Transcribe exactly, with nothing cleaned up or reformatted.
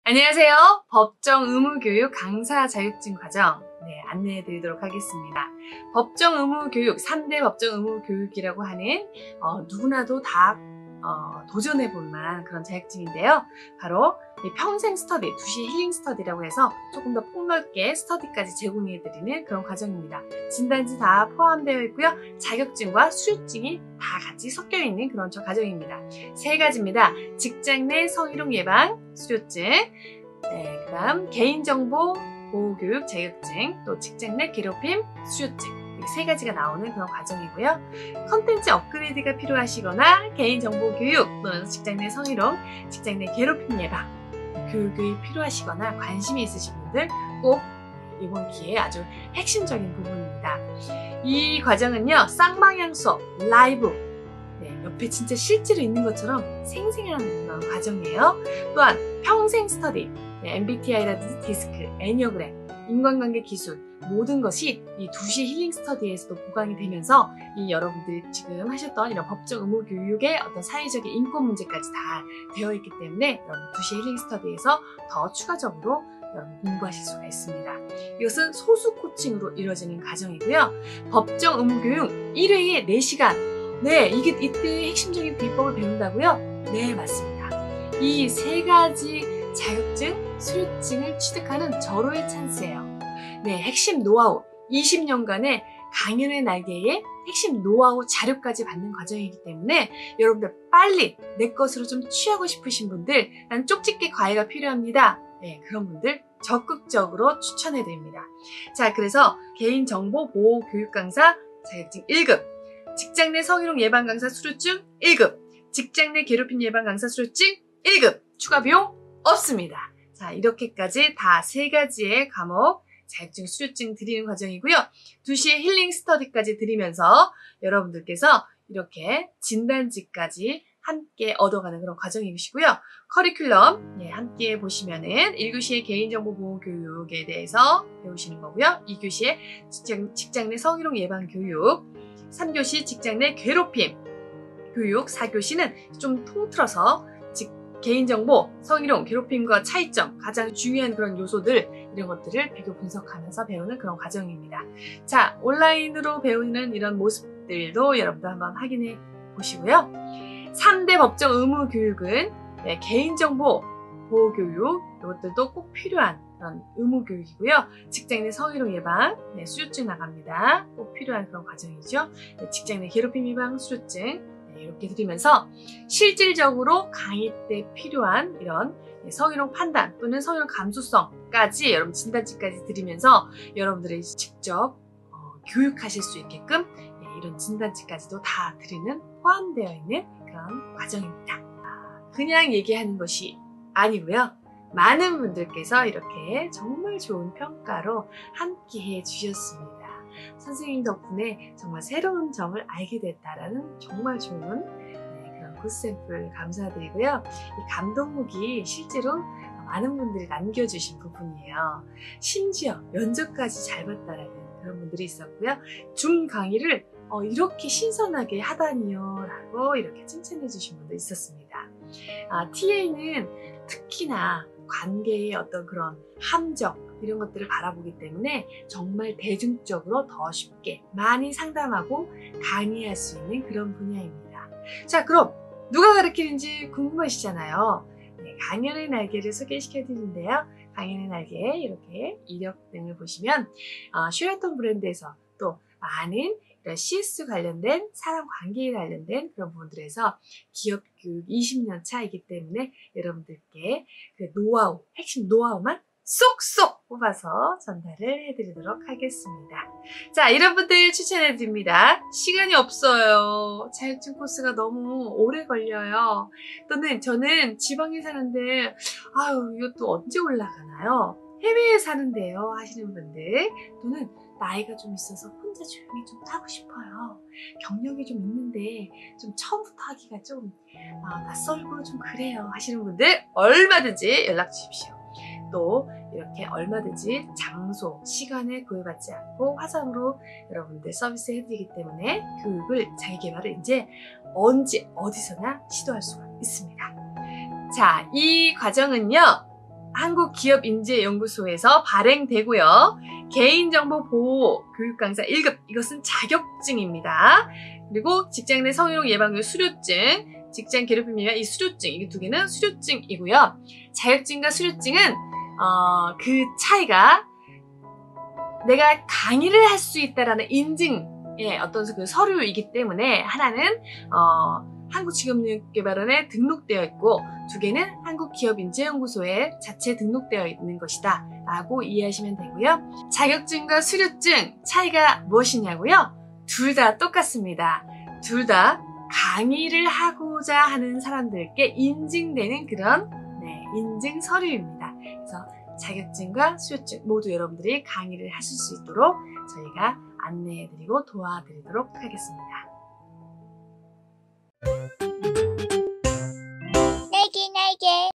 안녕하세요. 법정 의무교육 강사 자격증 과정 네, 안내해 드리도록 하겠습니다. 법정 의무교육, 삼 대 법정 의무교육이라고 하는 어, 누구나도 다 어, 도전해 볼 만한 그런 자격증인데요. 바로 이 평생 스터디, 두시 힐링 스터디라고 해서 조금 더 폭넓게 스터디까지 제공해 드리는 그런 과정입니다. 진단지 다 포함되어 있고요. 자격증과 수료증이 다 같이 섞여 있는 그런 저 과정입니다. 세 가지입니다. 직장 내 성희롱 예방 수료증, 네, 그 다음 개인정보 보호교육 자격증, 또 직장 내 괴롭힘 수료증, 이렇게 세 가지가 나오는 그런 과정이고요. 컨텐츠 업그레이드가 필요하시거나 개인정보 교육 또는 직장 내 성희롱, 직장 내 괴롭힘 예방 교육이 필요하시거나 관심이 있으신 분들 꼭 이번 기회에 아주 핵심적인 부분입니다. 이 과정은요, 쌍방향 수업, 라이브, 네, 옆에 진짜 실제로 있는 것처럼 생생한 그런 과정이에요. 또한 평생 스터디, 네, 엠비티아이라든지 디스크, 애니어그램, 인간관계 기술, 모든 것이 이 두시 힐링 스터디에서도 보강이 되면서 이 여러분들이 지금 하셨던 이런 법정 의무 교육의 어떤 사회적인 인권 문제까지 다 되어 있기 때문에 여러분 두시 힐링 스터디에서 더 추가적으로 여러분 공부하실 수가 있습니다. 이것은 소수 코칭으로 이루어지는 과정이고요. 법정 의무 교육 일 회에 네 시간. 네, 이게 이때 핵심적인 비법을 배운다고요? 네, 맞습니다. 이 세 가지 자격증, 수료증을 취득하는 절호의 찬스예요. 네, 핵심 노하우, 이십 년간의 강연의 날개에 핵심 노하우 자료까지 받는 과정이기 때문에 여러분들 빨리 내 것으로 좀 취하고 싶으신 분들, 난 쪽집게 과외가 필요합니다. 네, 그런 분들 적극적으로 추천해 드립니다. 자, 그래서 개인정보 보호 교육 강사 자격증 일 급, 직장 내 성희롱 예방 강사 수료증 일 급, 직장 내 괴롭힘 예방 강사 수료증 일 급, 추가 비용 없습니다. 자, 이렇게까지 다 세 가지의 과목 자격증 수료증 드리는 과정이고요. 두시의 힐링 스터디까지 드리면서 여러분들께서 이렇게 진단지까지 함께 얻어가는 그런 과정이시고요. 커리큘럼 예, 함께 보시면은 일 교시의 개인정보 보호 교육에 대해서 배우시는 거고요. 이 교시의 직장, 직장 내 성희롱 예방 교육, 삼 교시 직장 내 괴롭힘 교육, 사 교시는 좀 통틀어서 개인정보, 성희롱, 괴롭힘과 차이점, 가장 중요한 그런 요소들, 이런 것들을 비교 분석하면서 배우는 그런 과정입니다. 자, 온라인으로 배우는 이런 모습들도 여러분들 한번 확인해 보시고요. 삼 대 법정 의무 교육은 네, 개인정보 보호교육, 이것들도 꼭 필요한 그런 의무 교육이고요. 직장 내 성희롱 예방, 네, 수료증 나갑니다. 꼭 필요한 그런 과정이죠. 네, 직장 내 괴롭힘 예방 수료증, 이렇게 드리면서 실질적으로 강의 때 필요한 이런 성희롱 판단 또는 성희롱 감수성까지 여러분 진단지까지 드리면서 여러분들이 직접 어, 교육하실 수 있게끔 이런 진단지까지도 다 드리는 포함되어 있는 그런 과정입니다. 그냥 얘기하는 것이 아니고요. 많은 분들께서 이렇게 정말 좋은 평가로 함께 해 주셨습니다. 선생님 덕분에 정말 새로운 점을 알게 됐다라는 정말 좋은 네, 그런 굿샘플 감사드리고요. 이 감동묵이 실제로 많은 분들이 남겨주신 부분이에요. 심지어 면접까지 잘 봤다라는 그런 분들이 있었고요. 중 강의를 어, 이렇게 신선하게 하다니요 라고 이렇게 칭찬해 주신 분도 있었습니다. 아, 티에이는 특히나 관계의 어떤 그런 함정 이런 것들을 바라보기 때문에 정말 대중적으로 더 쉽게 많이 상담하고 강의할 수 있는 그런 분야입니다. 자, 그럼 누가 가르치는지 궁금하시잖아요. 네, 강연의 날개를 소개시켜 드리는데요. 강연의 날개 이렇게 이력 등을 보시면 어, 쉐라톤 브랜드에서 또 많은 씨에스 관련된 사람 관계에 관련된 그런 부분들에서 기업 교육 이십 년 차이기 때문에 여러분들께 그 노하우, 핵심 노하우만 쏙쏙 뽑아서 전달을 해드리도록 하겠습니다. 자, 이런 분들 추천해드립니다. 시간이 없어요. 자격증 코스가 너무 오래 걸려요. 또는 저는 지방에 사는데 아유, 이것도 언제 올라가나요? 해외에 사는데요 하시는 분들, 또는 나이가 좀 있어서 혼자 조용히 좀 하고 싶어요. 경력이 좀 있는데 좀 처음부터 하기가 좀 어, 낯설고 좀 그래요 하시는 분들 얼마든지 연락 주십시오. 또 이렇게 얼마든지 장소, 시간에 구애받지 않고 화상으로 여러분들 서비스 해드리기 때문에 교육을, 자기개발을 이제 언제 어디서나 시도할 수가 있습니다. 자, 이 과정은요 한국기업인재연구소에서 발행되고요. 개인정보 보호 교육강사 일 급, 이것은 자격증입니다. 그리고 직장 내 성희롱 예방교육 수료증, 직장 괴롭힘 예방 이 수료증, 이 두 개는 수료증이고요. 자격증과 수료증은 어, 그 차이가 내가 강의를 할 수 있다라는 인증의 어떤 그 서류이기 때문에 하나는 어, 한국직업능력개발원에 등록되어 있고 두 개는 한국기업인재연구소에 자체 등록되어 있는 것이다 라고 이해하시면 되고요. 자격증과 수료증 차이가 무엇이냐고요? 둘 다 똑같습니다. 둘 다 강의를 하고자 하는 사람들께 인증되는 그런 네, 인증 서류입니다. 그래서 자격증과 수료증 모두 여러분들이 강의를 하실 수 있도록 저희가 안내해드리고 도와드리도록 하겠습니다. 날개 날개